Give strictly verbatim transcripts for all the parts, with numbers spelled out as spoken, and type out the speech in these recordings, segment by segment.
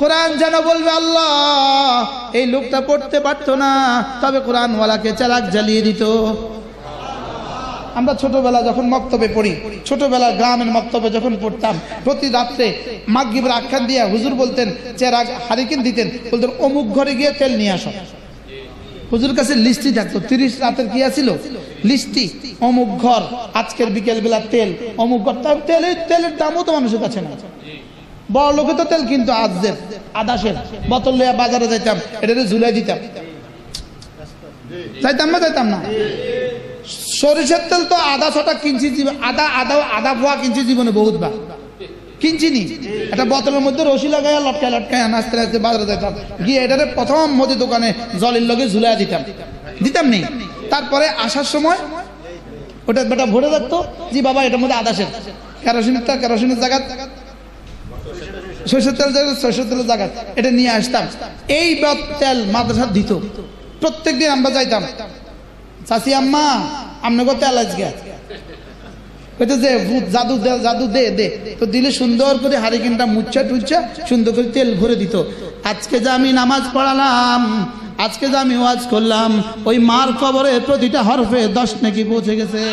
কোরআন যেন বলবে আল্লাহ এই লোকটা পড়তে পারতো না, তবে কোরআনওয়ালাকে চেরাগ জ্বালিয়ে দিত। আমরা ছোটবেলা যখন মক্তবে পড়ি, ছোটবেলা গ্রামের মক্তবে যখন পড়তাম, প্রতি রাত্রে মাগরিবের আখ্যান দিয়ে হুজুর বলতেন, চেরাগ হারিকেন দিতেন, বলতেন অমুক ঘরে গিয়ে তেল নিয়ে আসো। হুজুর কাছে লিস্টি থাকতো, তিরিশ রাতের কি আছিল লিস্টি, অমুক ঘর আজকের বিকেল বেলা তেল, অমুক ঘর। তেলের তেলের দামও তো মানুষের কাছে না, বড় লোকে তো তেল কিন্তু আজদের আদাসের বোতল লইয়া বাজারে যাইতাম, এটা ঝুলাই দিতাম, যাইতাম না যাইতাম না। সরিষার তেল তো আধা ছটা কিনছি, আধা আধা আধা পোয়া কিনছি জীবনে বহুতবার, কিনছি নি। একটা বোতলের মধ্যে রশি লাগাইয়া লটকায় লটকায় নাচতে নাচতে বাজারে যেতাম, গিয়ে এটারে প্রথম মুদি দোকানে জলের লগে ঝুলাই দিতাম দিতাম নেই। তারপরে আসার সময় ওটা বেটা ভরে রাখতো, জি বাবা এটার মধ্যে আদাসের কেরোসিনের তেল, কেরোসিনের জায়গা সরষের তেল, সরষের তেলের জায়গা এটা নিয়ে আসতাম। এই তেল মাদ্রাসা দিত প্রত্যেকদিন। আমরা যাইতাম, চাচি আম্মা আপনাকে তেল আজকে কইতে যে জাদু দে জাদু দে দে, তো দিলে সুন্দর করে হারিকেনটা মুচ্ছা টুচ্ছা সুন্দর করে তেল ভরে দিত। আজকে যে আমি নামাজ পড়ালাম, আজকে যে আমি ওয়াজ করলাম, ওই মার কবরে প্রতিটা হরফে দশ নাকি পৌঁছে গেছে।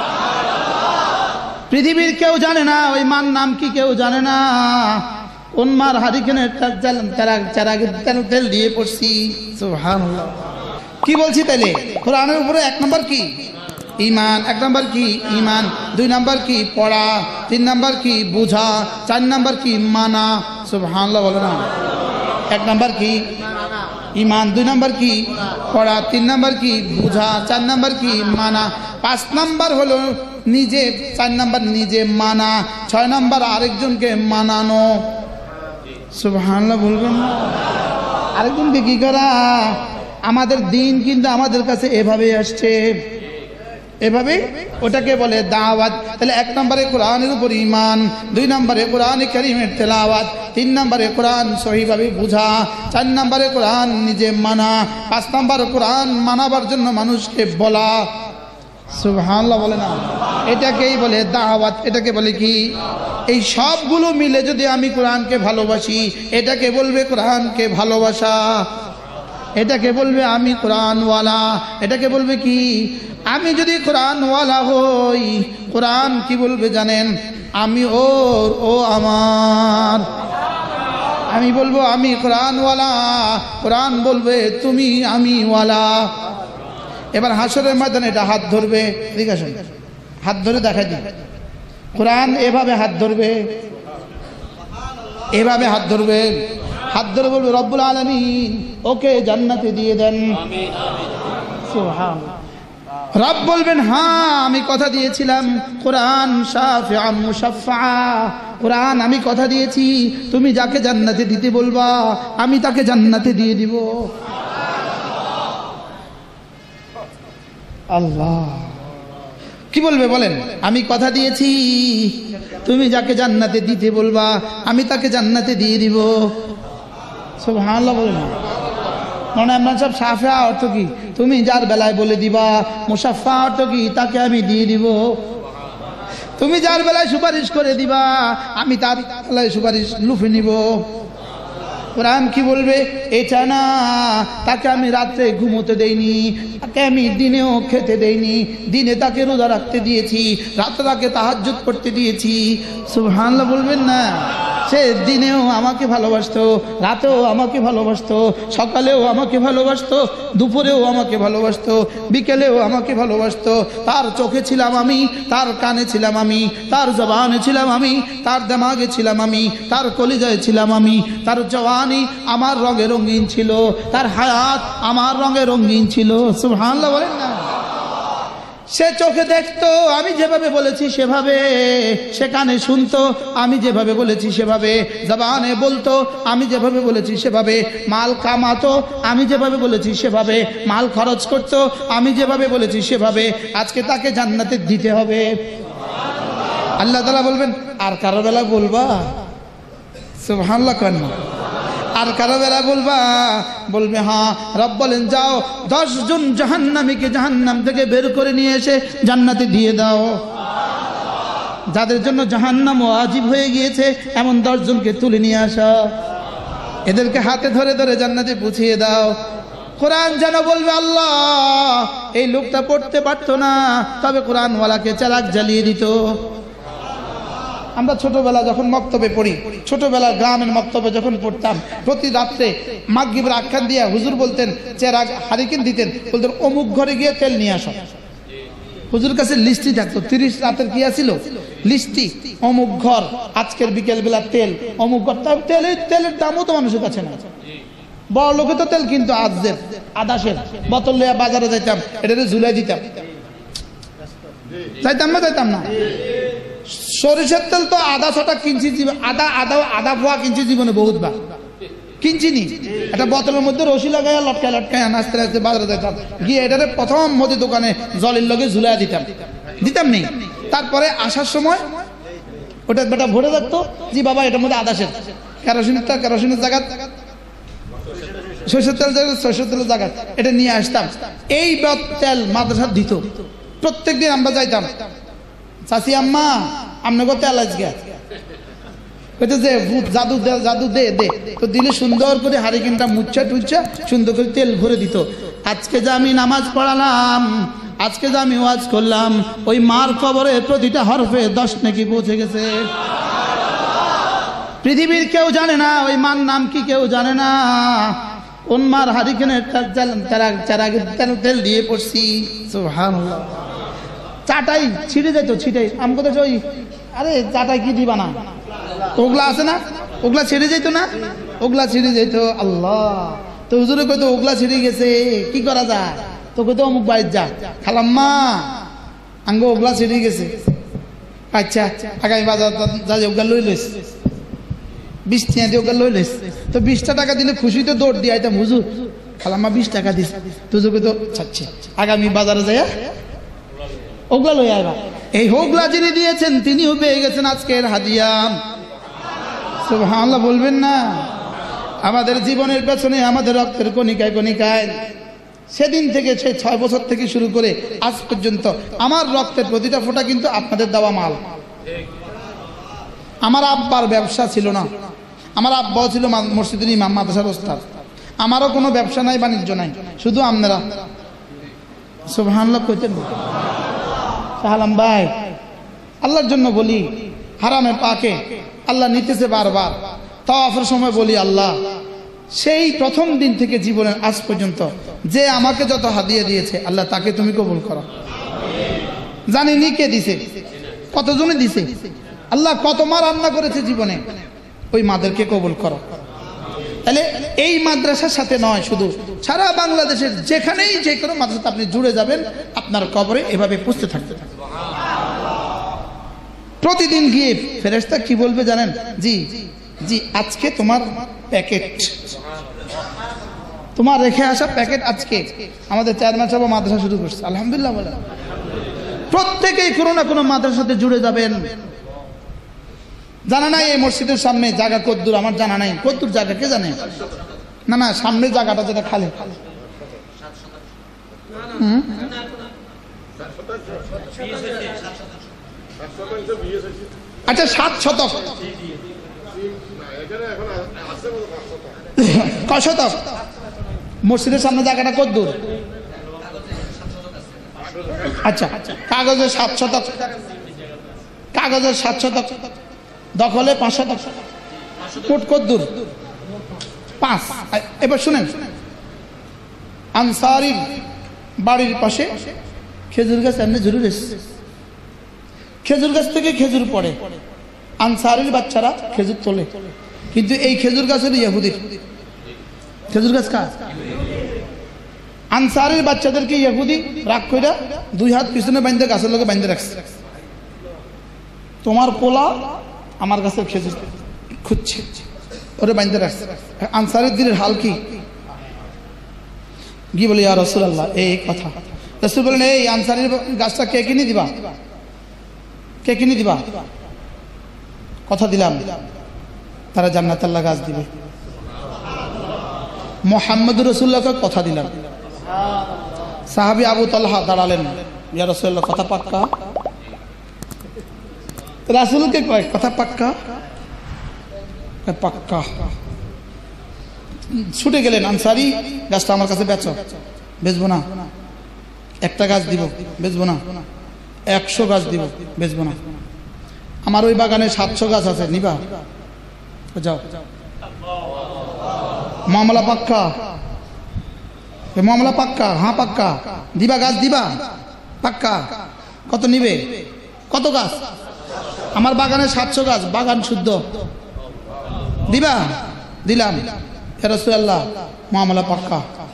পৃথিবীর কেউ জানে না ওই মার নাম কি, কেউ জানে না কোন মার হারিকেনের তেল দিয়ে পড়ছি। সুবহানাল্লাহ। কি বলছি তাইলে? কোরআনের উপরে এক নম্বর কি ঈমান, এক নম্বর কি ঈমান, দুই নম্বর কি পড়া, তিন নম্বর কি বুঝা, চার নম্বর কি মানা। সুবহানাল্লাহ বলে না। এক নম্বর কি ঈমান, দুই নম্বর কি পড়া, তিন নম্বর কি বুঝা, চার নম্বর কি মানা, পাঁচ নম্বর হলো নিজে, চার নম্বর নিজে মানা, ছয় নম্বর আরেকজনকে মানানো। সুবহানাল্লাহ বলবেন না? আরেকজনকে কি করা? আমাদের দিন কিন্তু আমাদের কাছে এভাবে আসছে, এভাবে ওটাকে বলে দাওয়াত। তাহলে এক নম্বরে কোরআনের উপর ঈমান, দুই নম্বরে কোরআন কারীমের তেলাওয়াত, তিন নম্বরে কোরআন সহিভাবে বুঝা, চার নম্বরে কোরআন নিজে মানা, পাঁচ নম্বরে কোরআন মানাবার জন্য মানুষকে বলা। সুবহানাল্লাহ বলে না? এটাকেই বলে দাওয়াত। এটাকে বলে কি? এই সবগুলো মিলে যদি আমি কোরআনকে ভালোবাসি, এটাকে বলবে কোরআনকে ভালোবাসা, এটাকে বলবে আমি কোরআনওয়ালা। এটাকে বলবে কি? আমি যদি কোরআনওয়ালা হই, কোরআন কি বলবে জানেন? আমি ওর, ও আমার। আমি বলবো আমি কোরআনওয়ালা, কোরআন বলবে তুমি আমি ওয়ালা। এবার হাসরের ময়দানে এটা হাত ধরবে, ঠিক আছে, হাত ধরে দেখা দিই। কোরআন এভাবে হাত ধরবে, এভাবে হাত ধরবে, হাত ধরে বলবে রব্বুল আলামিন ওকে জান্নাতে দিয়ে দেন। সুবহানাল্লাহ। রব বলবেন হ্যাঁ আমি কথা দিয়েছিলাম, কোরআন শাফিআ মুশাফফা, কোরআন আমি কথা দিয়েছি তুমি যাকে জান্নাতে দিতে বলবা আমি তাকে জান্নাতে দিয়ে দিব। আল্লাহ কি বলবে বলেন? আমি কথা দিয়েছি তুমি যাকে জান্নাতে দিতে বলবা আমি তাকে জান্নাতে দিয়ে দিব। সুবহানাল্লাহ বলেন। মানে আমরা সব শাফিআ অর্থ কি? তুমি যার বেলায় বলে দিবা। মুশাফফা অর্থ কি? তাকে আমি দিয়ে দিব। তুমি যার বেলায় সুপারিশ করে দিবা আমি তার বেলায় সুপারিশ লুফে নিব। কোরআন কি বলবে? এটা না, তাকে আমি রাত্রে ঘুমোতে দেইনি, তাকে আমি দিনেও খেতে দেইনি, দিনে তাকে রোজা রাখতে দিয়েছি, রাতে তাকে তাহাজ্জুদ করতে দিয়েছি। সুবহানাল্লাহ বলবেন না? সে দিনেও আমাকে ভালোবাসতো, রাতেও আমাকে ভালোবাসতো, সকালেও আমাকে ভালোবাসতো, দুপুরেও আমাকে ভালোবাসতো, বিকেলেও আমাকে ভালোবাসতো। তার চোখে ছিলাম আমি, তার কানে ছিলাম আমি, তার জবানে ছিলাম আমি, তার দিমাগে ছিলাম আমি, তার কলিজায় ছিলাম আমি, তার জওয়ানি আমার রঙে রঙিন ছিল, তার হায়াত আমার রঙে রঙিন ছিল। সুবহানাল্লাহ বলেন না? সে চোখে দেখতো আমি যেভাবে বলেছি সেভাবে, সে কানে শুনতো আমি যেভাবে বলেছি সেভাবে, জবানে বলতো আমি যেভাবে বলেছি সেভাবে, মাল কামাতো আমি যেভাবে বলেছি সেভাবে, মাল খরচ করতো আমি যেভাবে বলেছি সেভাবে। আজকে তাকে জান্নাতে দিতে হবে। আল্লাহ তাআলা বলবেন আর কারো বেলা বলবা? সুবহানাল্লাহ কেন? আর কারো বেলা বলবা? বলবে হ্যাঁ। রব বলেন যাও দশ জন জাহান্নামীকে জাহান্নাম থেকে বের করে নিয়ে এসে জান্নাতে দিয়ে দাও। যাদের জন্য জাহান্নাম ওয়াজিব হয়ে গিয়েছে এমন দশ জনকে তুলে নিয়ে আসা। এদেরকে হাতে ধরে ধরে জান্নাতে পৌঁছিয়ে দাও। কোরআন যেন বলবে আল্লাহ এই লোকটা পড়তে পারতো না, তবে কোরআনওয়ালাকে চালাক জ্বালিয়ে দিত। আমরা ছোটবেলা যখন মক্তবে পড়ি, ছোটবেলা গ্রামের মক্তবে যখন পড়তাম, প্রতি রাত্রে মাগরিবের আখ্যান দিয়া হুজুর বলতেন, চেরাগ হারিকেন দিতেন, বলতেন অমুক ঘরে গিয়ে তেল নিয়ে আসো। হুজুর কাছে লিস্টি থাকতো, তিরিশ রাতের কি আছিল লিস্টি, অমুক ঘর আজকের বিকেল বেলা তেল, অমুক ঘর। তেলের তেলের দামও তো মানুষের কাছে না, বড় লোকে তো তেল কিন্তু আজের আদাসের বোতল লইয়া বাজারে যাইতাম, এটা ঝুলাই দিতাম, যাইতাম না যাইতাম না সরিষার তেল তো আধা ছটা কিনছি, আধা আধা আধা পোয়া কিনছি জীবনে বহুতবার কিনছিনি। একটা বোতলের মধ্যে রশি লাগাইয়া লটকায় লটকায় আস্তে আস্তে বাজারে যেতাম, গিয়ে এটারে প্রথম মুদি দোকানে জলের লগে ঝুলাই দিতাম দিতাম নেই। তারপরে আসার সময় ওটা বেটা ভরে রাখতো, জি বাবা এটার মধ্যে আদাসের কেরোসিনের কেরোসিনের জায়গা, সরষের তেল সরষের তেলের জায়গা, এটা নিয়ে আসতাম। এই তেল মাদ্রাসা দিত, প্রত্যেক দিন আমরা যাইতাম, চাচি আম্মা আপনাকে তেল আজকে যে জাদু জাদু দে দে তো দিলে সুন্দর করে হারিকেনটা মুচ্ছা টুচ্ছা সুন্দর করে তেল ভরে দিত। আজকে যে আমি নামাজ পড়ালাম, আজকে যে আমি ওয়াজ করলাম, ওই মার কবরে প্রতিটা হরফে দশ নাকি পৌঁছে গেছে। পৃথিবীর কেউ জানে না ওই মার নাম কি, কেউ জানে না কোন মার হারিকেনের তেল দিয়ে পড়ছি। সুবহানাল্লাহ। চাটাই ছিঁড়ে যেত, ছিটে আমি কোথায় ওই আরে চাটাই কি দিবা না, ওগুলা আছে না, ওগুলা ছিঁড়ে যেত না, ওগুলা ছিঁড়ে যেত। আল্লাহ, তো হুজুরে কইতো ওগুলা ছিঁড়ে গেছে কি করা যায়, তো কইতো অমুক বাড়ির যা খালাম্মা আঙ্গ ওগুলা ছিঁড়ে গেছে। আচ্ছা আগামী বাজার যা ওগুলা লই লইস, বিশ টাকা দিয়ে ওগুলা লই লইস, তো বিশটা টাকা দিলে খুশি তো দৌড় দিয়ে আইতাম, হুজুর খালাম্মা বিশ টাকা দিস, তো কইতো চাচ্ছে আগামী বাজারে যাইয়া ওগুলা লই আইবা। এই হোগলা যিনি দিয়েছেন তিনিও পেয়ে গেছেন আজকের হাদিয়া। সুবহানাল্লাহ বলবেন না? আমাদের জীবনের পেছনে আমাদের রক্তের কণিকায় কণিকায় সেদিন থেকে সেই ছয় বছর থেকে শুরু করে আজ পর্যন্ত আমার রক্তের প্রতিটা ফোঁটা কিন্তু আপনাদের দেওয়া মাল। আমার আব্বার ব্যবসা ছিল না, আমার আব্বাও ছিল মসজিদের ইমাম, মাদ্রাসার ওস্তাদ। আমারও কোনো ব্যবসা নাই, বাণিজ্য নাই, শুধু আপনারা। সুবহানাল্লাহ কইতেন সালাম ভাই, আল্লাহর জন্য বলি, হারামে পাকে আল্লাহ নিতেছে বারবার। তাওয়াফের সময় বলি আল্লাহ সেই প্রথম দিন থেকে জীবনের আজ পর্যন্ত যে আমাকে যত হাদিয়া দিয়েছে আল্লাহ তাকে তুমি কবুল করো। জানিনি কে দিছে, কতজনে দিছে, আল্লাহ কত মা রান্না করেছে জীবনে, ওই মাদেরকে কবুল করো। তাহলে এই মাদ্রাসার সাথে নয়, শুধু সারা বাংলাদেশের যেখানেই যে কোনো মাদ্রাসাতে আপনি জুড়ে যাবেন, আপনার কবরে এভাবে পুষতে থাকতে থাকবে। প্রতিদিন গিয়ে ফেরেশতা কি বলবে জানেন? জি জি আজকে তোমার প্যাকেট, তোমার রেখে আসা প্যাকেট আজকে আমাদের চেয়ারম্যান সাহেব মাদ্রাসা শুরু করছে, আলহামদুলিল্লাহ বলেন। প্রত্যেকেই কোনো না কোনো মাদ্রাসার সাথে জুড়ে যাবেন। জানা নাই এই মসজিদের সামনে জায়গা কদ্দুর, আমার জানা নাই কদ্দুর জায়গা, কে জানে? না না সামনে জায়গাটা যেটা খালি, হুম আচ্ছা সাত শতক, কয় শতক? মসজিদের সামনে জায়গাটা কদ্দুর? আচ্ছা কাগজের সাত শতক, কাগজের সাত শতক, দখলে পাঁচ শতক, মোট কদ্দুর? পাঁচ। এবার শুনেন, আনসারির বাড়ির পাশে খেজুর গাছ এমনি ঝুড়ে রয়েছে, খেজুর গাছ থেকে খেজুর পড়ে, আনসারির বাচ্চারা খেজুর তোলে, কিন্তু এই খেজুর গাছের ইহুদির খেজুর গাছ কাজ। আনসারির বাচ্চাদেরকে ইহুদি রাগ কইরা দুই হাত পিছনে বাইন্ধে গাছের লোকে বাইন্ধে রাখছে, তোমার পোলা আমার গাছের খেজুর খুঁজছে, ওরে বাইন্ধে রাখছে। আনসারের দিনের হাল কি? গিয়ে বলে ইয়া রাসূলুল্লাহ এই কথা। রাসূল বলেন এই আনসারের গাছটা কে কিনে দিবা, কে কিনে দিবা? কথা দিলাম তারা জান্নাত আল্লাহ গাছ দিবে। মুহাম্মদুর রাসূলুল্লাহকে কথা দিলাম। সাহাবী আবু তালহা দাঁড়ালেন, ইয়া রাসূলুল্লাহ কথা পাক্কা? রাসূলকে কয় কথা পাক্কা? পাক্কা। ছুটে গেলেন, আনসারি গাছটা আমার কাছে বেচো। বেচবো না। একটা গাছ দিব, বেচবো না। একশো গাছ দিব, বেচবো না। আমার ওই বাগানে সাতশো গাছ আছে, নিবা? যাও। মামলা পাক্কা, মামলা পাক্কা? হ্যাঁ পাক্কা। দিবা গাছ, দিবা? পাক্কা। কত নিবে? কত গাছ? আমার বাগানে সাতশো গাছ, বাগান শুদ্ধ। দিবা? দিলাম। ইয়া রাসূলুল্লাহ, মামলা পাক্কা।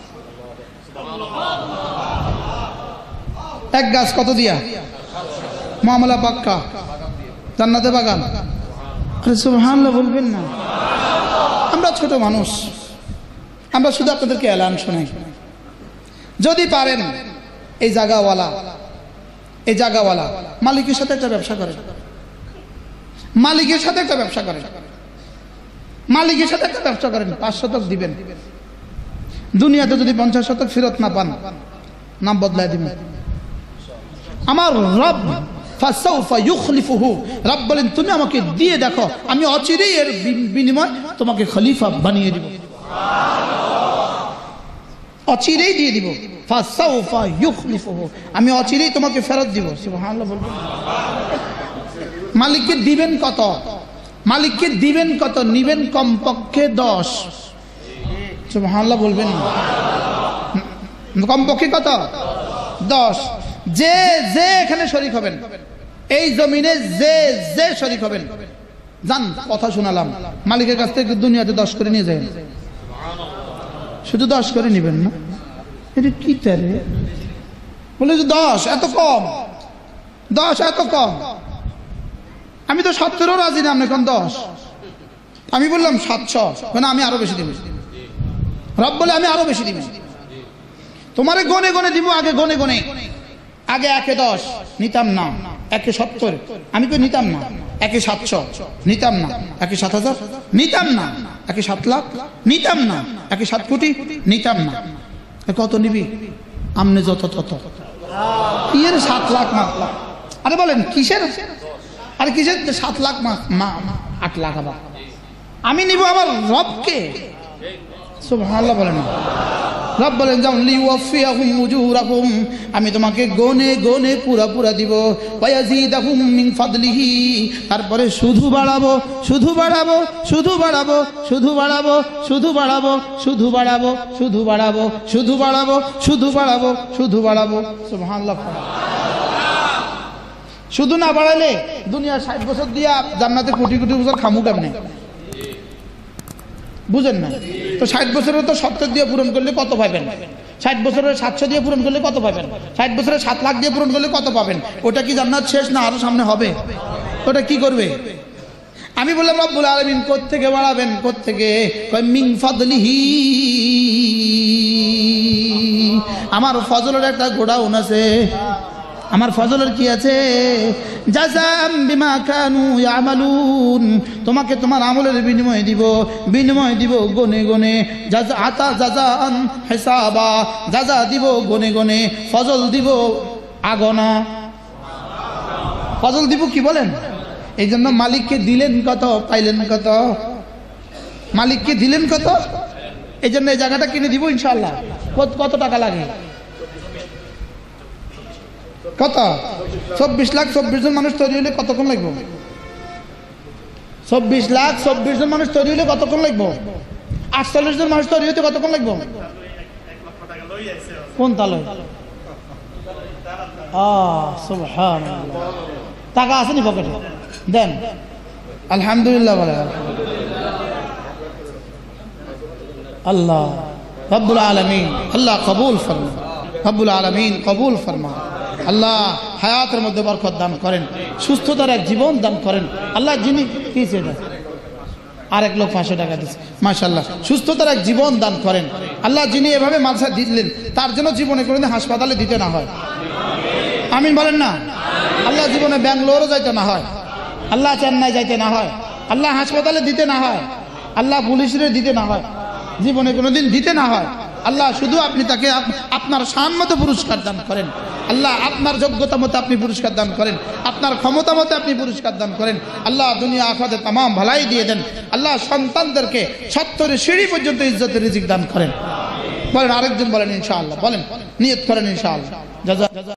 এক গাছ কত দিয়া? মামলা পাক্কা। জান্নাতে বাগান। আরে সুবহানাল্লাহ বলবেন না? আমরা ছোট মানুষ, আমরা শুধু আপনাদেরকে এলান শোনাই। যদি পারেন এই জায়গাওয়ালা, এই জায়গাওয়ালা মালিকের সাথে একটা ব্যবসা করেন, মালিকের সাথে একটা ব্যবসা করেন, মালিকের সাথে একটা ব্যবসা করেন। পাঁচ শতক দিবেন। দুনিয়াতে যদি পঞ্চাশ শতক ফেরত না পান, নাম বদলায় দিবেন। আমার রব ফাসাউফা ইউখলিফুহু, রব বলেন তুমি আমাকে দিয়ে দেখো, আমি অচিরেই এর বিনিময় তোমাকে খলিফা বানিয়ে দিব। অচিরেই দিয়ে দিব। ফাসাউফা ইউখলিফুহু, আমি অচিরেই তোমাকে ফেরত দিব। সুবহানাল্লাহ বলবেন। মালিককে দিবেন কত? মালিককে দিবেন কত? নিবেন কমপক্ষে দশ। সুবহানাল্লাহ বলবেন না? কমপক্ষে কত? দশ। যে যে এখানে শরীক হবেন, এই জমিনে যে যে শরীক হবেন, জান কথা শোনালাম, মালিকের কাছ থেকে দুনিয়াতে দশ করে নিয়ে যায়। শুধু দশ করে নিবেন না? এটা কি তারে বলে যে দশ এত কম, দশ এত কম। আমি তো সত্তরও রাজি না, এখন দশ। আমি বললাম সাতশো, মানে আমি আরো বেশি দিব। রব বলে আমি আরো বেশি দিব। তোমারে গনে গনে দিব, আগে গনে গনে। আগে একে দশ নিতাম না, একে সত্তর আমি তো নিতাম না, একে সাতশো নিতাম না, একে সাত হাজার নিতাম না, একে সাত লাখ নিতাম না, একে সাত কোটি নিতাম না। কত নিবি? আমনে যত তত। কি এর সাত লাখ মাত লাখ? আরে বলেন কিসের? আরে কিসের সাত লাখ মা আট লাখ? আবার আমি নিব আমার রবকে। সুবহানাল্লাহ বলেন। রব বলেন যাও লিওয়াফিয়াহুম উজুরাহুম, আমি তোমাকে গনে গনে পুরা পুরা দিব। ওয়ায়াজিদাহুম মিন ফাদলিহি, তারপরে শুধু বাড়াবো, শুধু বাড়াবো, শুধু বাড়াবো, শুধু বাড়াবো, শুধু বাড়াবো, শুধু বাড়াবো, শুধু বাড়াবো, শুধু বাড়াবো, শুধু বাড়াবো, শুধু বাড়াবো। সুবহানাল্লাহ। শুধু না বাড়ালে দুনিয়া ষাট বছর দিয়া জান্নাতে কোটি কোটি বছর খামু কেমনে? বুঝেন না? তো ষাট বছরের তো সত্তর দিয়ে পূরণ করলে কত পাবেন? ষাট বছরের সাতশো দিয়ে পূরণ করলে কত পাবেন? ষাট বছরের সাত লাখ দিয়ে পূরণ করলে কত পাবেন? ওটা কি জান্নাত শেষ না আরো সামনে হবে? ওটা কি করবে? আমি বললাম রব্বুল আলামিন কোত্থেকে বাড়াবেন? কোত্থেকে? কয় মিন ফাদলিহি, আমার ফজলের একটা গোডাউন আছে। আমার ফজলের কি আছে? জাযাম বিমা কানু ইয়ামালুন, তোমাকে তোমার আমলের বিনিময় দিব, বিনিময় দিব গনে গনে। জাযা আতা জাযান হিসাবা, জাযা দিব গনে গনে, ফজল দিব আগনা। ফজল দিব কি বলেন? এই জন্য মালিককে দিলেন কত, পাইলেন কত? মালিককে দিলেন কত? এই জন্য এই জায়গাটা কিনে দিব ইনশাআল্লাহ। কত কত টাকা লাগে? কত? চব্বিশ লাখ চব্বিশ জন মানুষ তৈরি হলে কতক্ষণ লাগবে? চব্বিশ লাখ চব্বিশ জন মানুষ তৈরি হলে কতক্ষণ লাগবে? আটচল্লিশ জন মানুষ তৈরি হতে কতক্ষণ লাগবে? কোন তালয়? সুবহানাল্লাহ। টাকা আছে নি পকেটে? দেন। আলহামদুলিল্লাহ বলে আল্লাহ রব্বুল আলামিন আল্লাহ কবুল ফরমা, রব্বুল আলামিন কবুল ফরমা। আল্লাহ হায়াতের মধ্যে বরকত দান করেন, সুস্থতার এক জীবন দান করেন। আল্লাহ যিনি দিয়েছে আরেক লোক পাঁচশো টাকা দিচ্ছে, মাশাআল্লাহ, সুস্থতার এক জীবন দান করেন। আল্লাহ যিনি এভাবে মালসা দিলেন তার জন্য জীবনে কোনোদিন হাসপাতালে দিতে না হয়। আমিন বলেন না? আল্লাহ জীবনে ব্যাঙ্গালোরও যাইতে না হয়, আল্লাহ চেন্নাই যাইতে না হয়, আল্লাহ হাসপাতালে দিতে না হয়, আল্লাহ পুলিশের দিতে না হয়, জীবনে কোনোদিন দিতে না হয়। আল্লাহ শুধু আপনি তাকে আপনার সম্মত পুরস্কার দান করেন। আল্লাহ আপনার যোগ্যতা মতো আপনি পুরস্কার দান করেন, আপনার ক্ষমতা মতো আপনি পুরস্কার দান করেন। আল্লাহ দুনিয়া আখিরাতে তামাম ভালাই দিয়ে দেন। আল্লাহ সন্তানদেরকে সত্তরের সিঁড়ি পর্যন্ত ইজ্জতের রিজিক দান করেন। বলেন আরেকজন বলেন ইনশাআল্লাহ, বলেন নিয়ত করেন ইনশাআল্লাহ।